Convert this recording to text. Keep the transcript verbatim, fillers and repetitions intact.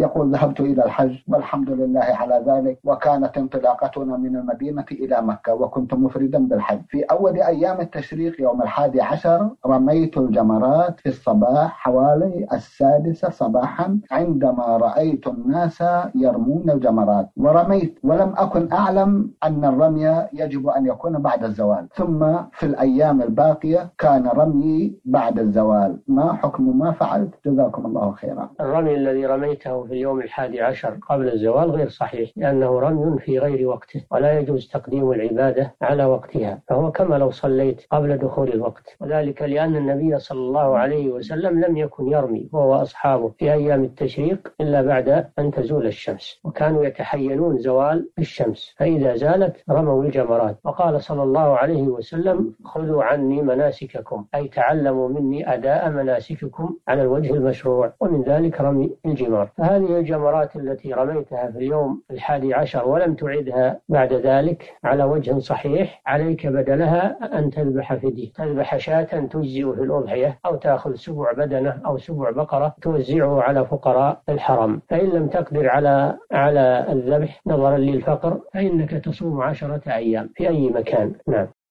يقول ذهبت إلى الحج والحمد لله على ذلك، وكانت انطلاقتنا من المدينة إلى مكة وكنت مفردا بالحج. في أول أيام التشريق يوم الحادي عشر رميت الجمرات في الصباح حوالي السادسة صباحا، عندما رأيت الناس يرمون الجمرات، ورميت ولم أكن أعلم أن الرمي يجب أن يكون بعد الزوال. ثم في الأيام الباقية كان رمي بعد الزوال. ما حكم ما فعلت؟ جزاكم الله خيرا. الرمي الذي رميته في اليوم الحادي عشر قبل الزوال غير صحيح، لأنه رمي في غير وقته، ولا يجوز تقديم العبادة على وقتها، فهو كما لو صليت قبل دخول الوقت، وذلك لأن النبي صلى الله عليه وسلم لم يكن يرمي هو وأصحابه في أيام التشريق إلا بعد أن تزول الشمس، وكانوا يتحينون زوال الشمس، فإذا زالت رموا الجمرات. وقال صلى الله عليه وسلم: خذوا عني مناسككم، أي تعلموا مني أداء مناسككم على الوجه المشروع، ومن ذلك رمي الجمار. فهذه الجمرات التي رميتها في اليوم الحادي عشر ولم تعدها بعد ذلك على وجه صحيح، عليك بدلها أن تذبح فدية، تذبح شاة تجزئ في الأضحية، أو تأخذ سبع بدنة أو سبع بقرة توزعه على فقراء الحرم. فإن لم تقدر على على الذبح نظرا للفقر فإنك تصوم عشرة أيام في أي مكان. نعم.